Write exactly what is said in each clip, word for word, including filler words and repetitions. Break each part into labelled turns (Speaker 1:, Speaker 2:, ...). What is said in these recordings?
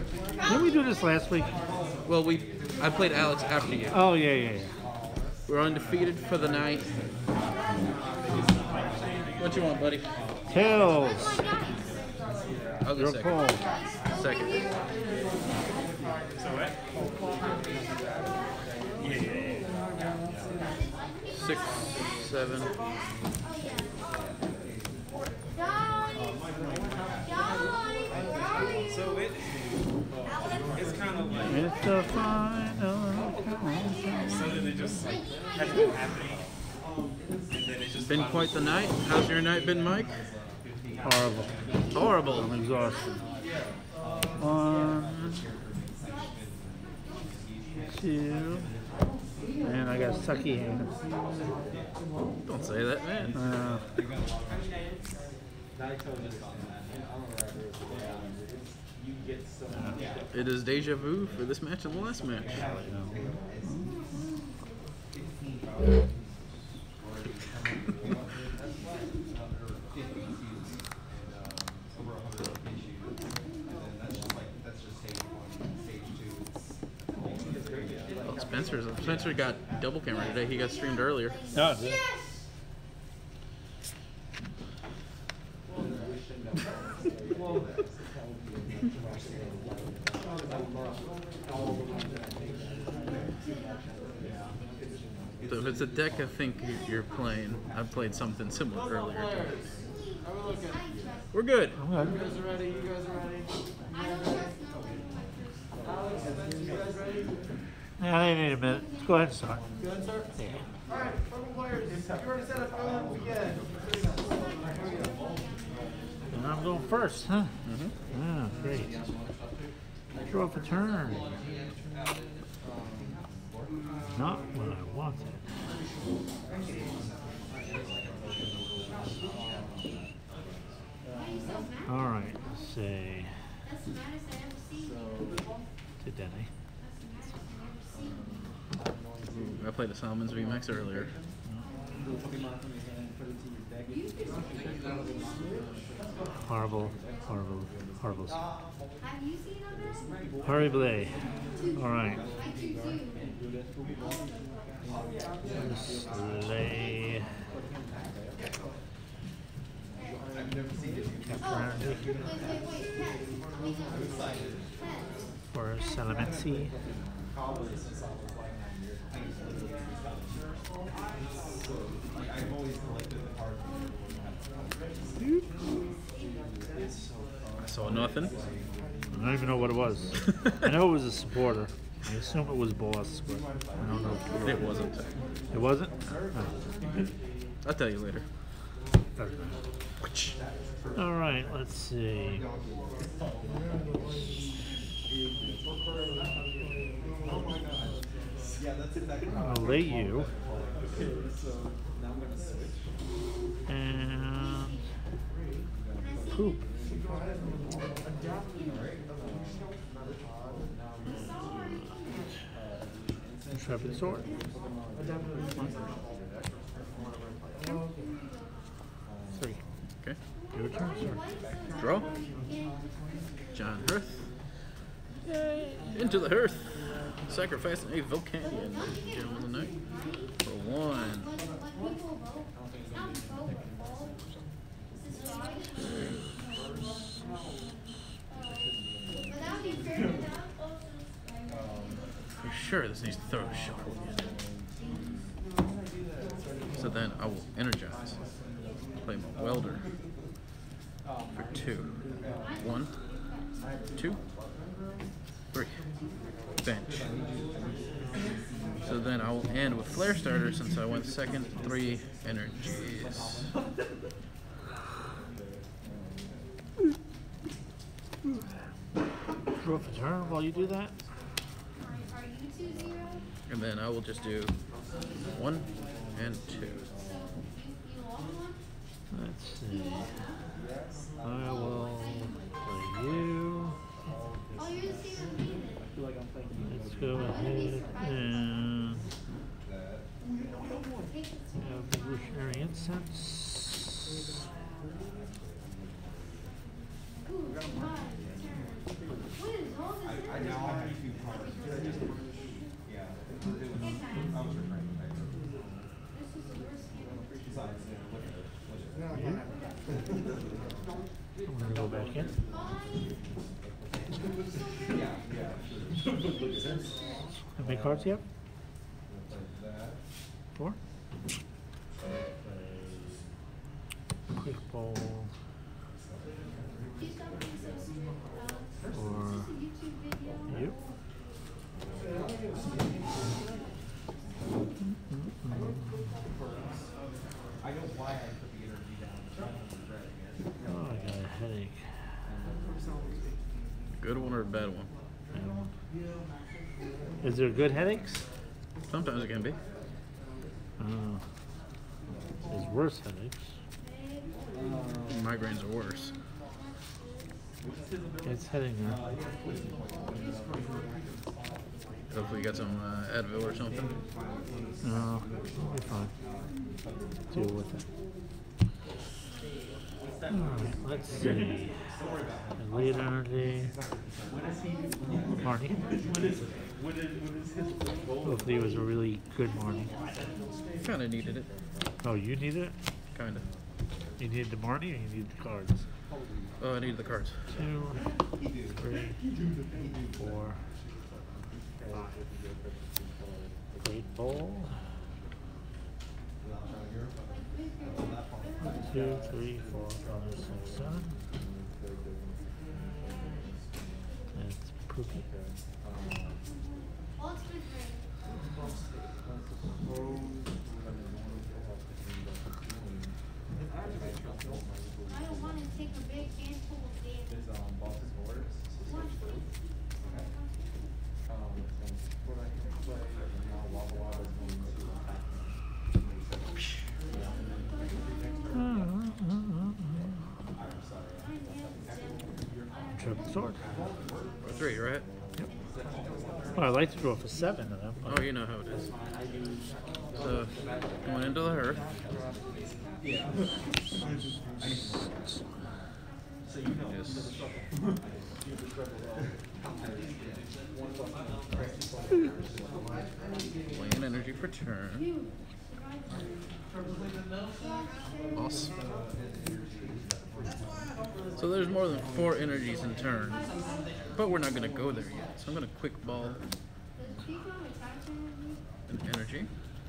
Speaker 1: Didn't we do this last week?
Speaker 2: Well, we I played Alex after you.
Speaker 1: Oh, yeah, yeah, yeah.
Speaker 2: We're undefeated for the night. What you want, buddy?
Speaker 1: Tails.
Speaker 2: I'll go
Speaker 1: You're
Speaker 2: second.
Speaker 1: cold.
Speaker 2: Second. Six, seven.
Speaker 3: So it, it's kind of like,
Speaker 1: It's the final countdown.
Speaker 3: so then it just like has been happening. And then it's just
Speaker 2: Been quite the night. How's your night been, Mike?
Speaker 1: Horrible.
Speaker 2: Horrible.
Speaker 1: I'm exhausted. One, two, and I got sucky hands.
Speaker 2: Don't say that, man.
Speaker 1: Uh,
Speaker 2: It is deja vu for this match and the last match. Oh, Spencer's Spencer got double camera today. He got streamed earlier.
Speaker 1: no, yeah.
Speaker 2: So if it's a deck I think you're playing, I played something similar earlier. We're good.
Speaker 1: I'm good.
Speaker 4: You guys are ready? You guys are ready? Alex, you guys ready?
Speaker 1: Yeah, I need a minute. Let's go ahead and start.
Speaker 4: Go ahead, sir.
Speaker 1: Yeah.
Speaker 4: Alright, purple players. You already set up. Go ahead and begin.
Speaker 1: And I'm going first, huh?
Speaker 2: Mm-hmm.
Speaker 1: Ah, great. Draw for turn. Not what I wanted. All right, let's see. Did I?
Speaker 2: I played a Salamence V MAX earlier.
Speaker 1: Horrible, horrible, horrible. Horrible. All right. Slay. For Salamence.
Speaker 2: I saw nothing.
Speaker 1: I don't even know what it was. I know it was a supporter. I assume it was boss, but I don't know. If
Speaker 2: It wasn't.
Speaker 1: it wasn't?
Speaker 2: I'll tell you later.
Speaker 1: Oh. All right, let's see. I'll lay you. And poop. Intrepid sword. Three.
Speaker 2: Okay.
Speaker 1: Your turn, sir.
Speaker 2: Draw. John Hearth. Yay. Into the hearth. Sacrificing a Volcanion. Gentleman of the night. For one. For sure this needs to throw a shuffle again. So then I will energize. Play my welder. For two. One. Two. Three. Bench. So then I will end with Flare Starter since I went second. Three energies.
Speaker 1: Draw for turn while you do that.
Speaker 2: And then I will just do one and two.
Speaker 1: Let's see. I will play you. Let's go ahead and Evolutionary Incense. I'm gonna go back in. How many cards do you have? Four? Quick ball. For you.
Speaker 4: I know why I put the energy down.
Speaker 1: Oh, I got a headache.
Speaker 2: Good one or a bad one?
Speaker 1: Bad one. Is there good headaches?
Speaker 2: Sometimes it can be.
Speaker 1: Uh, there's worse headaches.
Speaker 2: Migraines are worse.
Speaker 1: It's heading there.
Speaker 2: Hopefully you got some uh, Advil or something.
Speaker 1: No, we'll be fine. Deal with it. Alright, let's see. Elite energy. Marnie. Hopefully it was a really good morning.
Speaker 2: Kind of needed it.
Speaker 1: Oh, you needed it?
Speaker 2: Kind of.
Speaker 1: You needed the Marnie or you needed the cards?
Speaker 2: Oh, I needed the cards.
Speaker 1: Two, three, four, five. Great bowl. One, two, three, four, five, six, seven. That's poopy.
Speaker 5: I don't want to take a big handful of damage.
Speaker 4: There's um Boston Boards.
Speaker 5: Watch this.
Speaker 4: Um, and what I can play, and now Walla Walla is going to attack
Speaker 1: Triple sword.
Speaker 2: Or three, right?
Speaker 1: Yep. Well, I'd like to draw for seven of them.
Speaker 2: Oh, you know how it is. So, going into the hearth. Yes. Playing energy for turn. Boss. So there's more than four energies in turn, but we're not going to go there yet. So I'm going to quick ball an energy.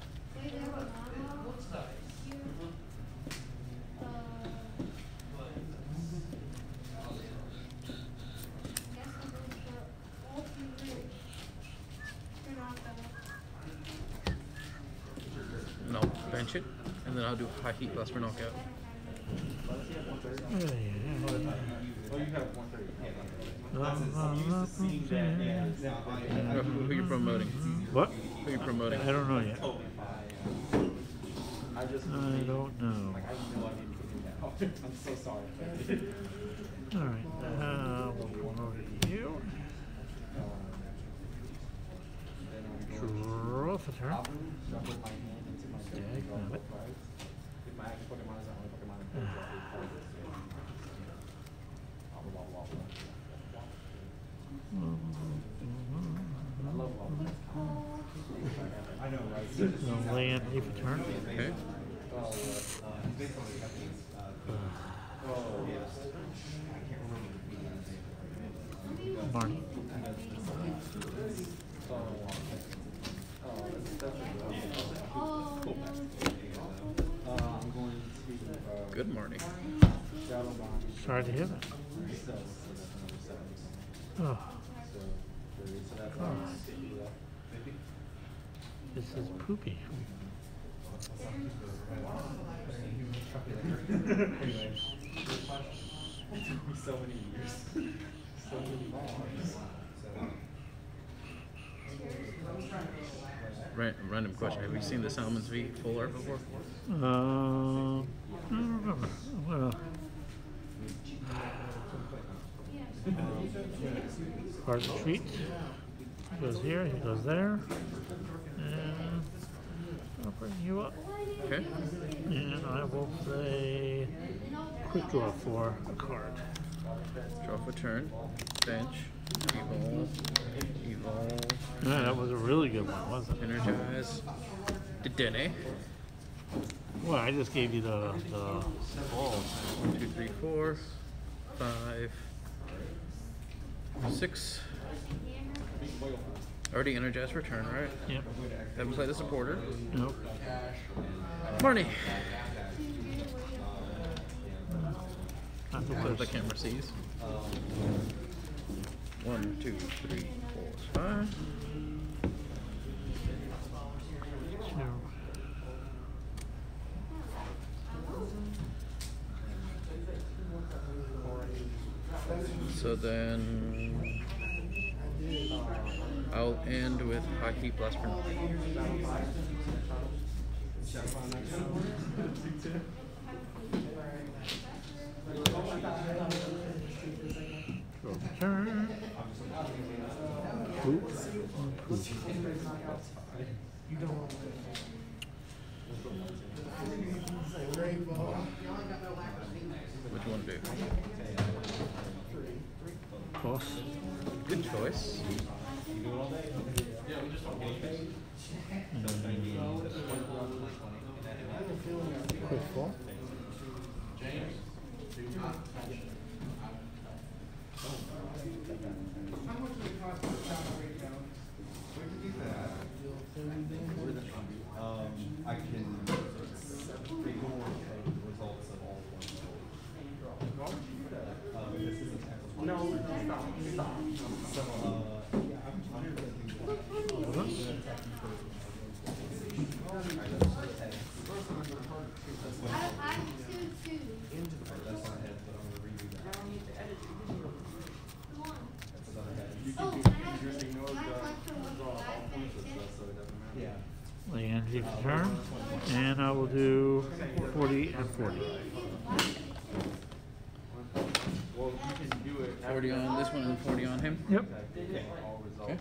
Speaker 2: And I'll bench it, and then I'll do high heat blast for knockout.
Speaker 1: Yeah, yeah,
Speaker 4: Oh, you have one thirty.
Speaker 2: Who are you promoting?
Speaker 1: What?
Speaker 2: Who are you promoting?
Speaker 1: I don't know yet.
Speaker 4: I just
Speaker 1: I don't know.
Speaker 4: like I have no idea to do that. I'm so sorry.
Speaker 1: Alright, uh, we'll go over to you. Draw for turn.
Speaker 4: I'll put my hand into my
Speaker 1: Yeah, I can have it.
Speaker 4: If my active Pokemon is the only Pokemon in the I love Wobble. I know, right?
Speaker 1: We'll land A for turn.
Speaker 2: Okay.
Speaker 1: Marnie.
Speaker 2: Good morning.
Speaker 1: Sorry to hear that. Oh. God. This is poopy.
Speaker 4: So many years. So many years.
Speaker 2: Right, random question. Have you seen the Salamence V full art before?
Speaker 1: Um, I don't remember. Well, hard to treat. He goes here, he goes there. And I'll bring you up.
Speaker 2: Okay.
Speaker 1: And I will play quick draw for a card.
Speaker 2: Draw for turn. Bench. Evil.
Speaker 1: good one, wasn't it?
Speaker 2: Energize. Dedenne.
Speaker 1: Well, I just gave you the the balls.
Speaker 2: One, two, three, four, five, six. Already energized for turn, right?
Speaker 1: Yep.
Speaker 2: Haven't played the supporter.
Speaker 1: Nope.
Speaker 2: Marnie.
Speaker 1: Not the
Speaker 2: That's what the
Speaker 1: first.
Speaker 2: camera sees. One, two, three, four, five.
Speaker 1: Two.
Speaker 2: So then I'll end with high heat blast for nothing.
Speaker 1: Go turn. Poop. Poop.
Speaker 2: What you want to do?
Speaker 1: Toss.
Speaker 2: Good choice.
Speaker 1: Quick fall.
Speaker 6: Um, I can record the results of all ones. Um, this isn't actually. No, stop, stop. So, uh, yeah, I'm trying to do
Speaker 5: I, I two two.
Speaker 6: That's not it, but I'm gonna redo that.
Speaker 5: Come on.
Speaker 6: That's another head.
Speaker 5: Oh, can I have, can I collect from one five back then?
Speaker 6: Yeah.
Speaker 1: The energy for turn. And I will do forty and forty.
Speaker 3: Well, you can do it.
Speaker 2: forty on this one and forty on him.
Speaker 1: Yep.
Speaker 2: Okay.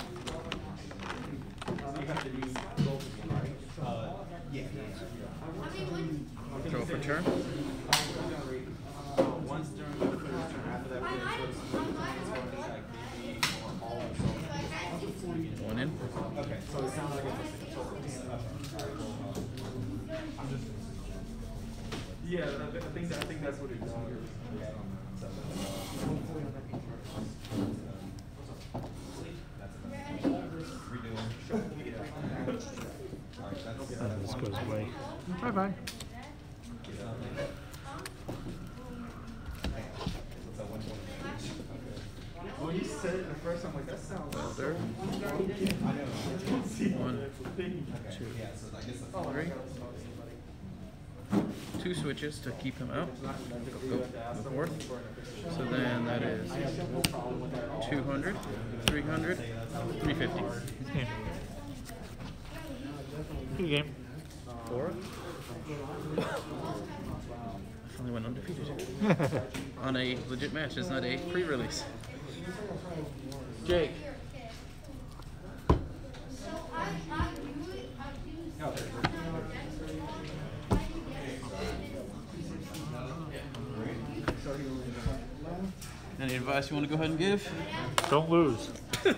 Speaker 3: You have to do both of them, right?
Speaker 6: Uh, yeah.
Speaker 5: I mean, when,
Speaker 2: Throw for turn.
Speaker 3: Uh, once during the first turn, after that,
Speaker 5: I,
Speaker 3: we're
Speaker 5: I,
Speaker 3: gonna
Speaker 5: I, I,
Speaker 3: for all
Speaker 5: so I got two two.
Speaker 2: One in.
Speaker 6: Okay, so it sounds like it's a total. I'm just.
Speaker 3: Yeah, I think that, I think that's what it is.
Speaker 1: And this goes away. Bye bye.
Speaker 3: When you said it the first time, like, that sounds
Speaker 2: Welder. One, two, three. Two switches to keep him out. Go, go, go forth. So then that is two hundred, three hundred, three fifty.
Speaker 1: Game. Good game.
Speaker 2: Four. Finally went undefeated. On a legit match, it's not a pre-release. Jake.
Speaker 5: So I, I do it, I do
Speaker 2: Any advice you want to go ahead and give?
Speaker 1: Don't lose. The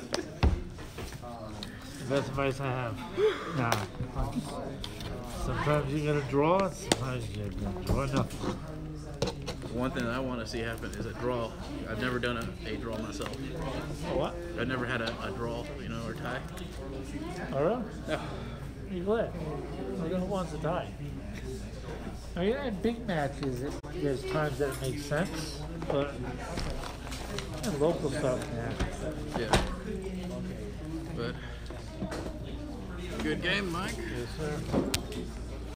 Speaker 1: best advice I have. Nah. Sometimes you gotta draw, sometimes you gotta draw nothing.
Speaker 2: One thing I want to see happen is a draw. I've never done a, a draw myself.
Speaker 1: What?
Speaker 2: I've never had a, a draw, you know, or tie.
Speaker 1: Oh, really?
Speaker 2: No.
Speaker 1: Are you glad? I don't know who wants to die. I mean, in big matches, it, there's times that it makes sense, but in local stuff, yeah.
Speaker 2: Yeah. But good game, Mike.
Speaker 1: Yes, sir.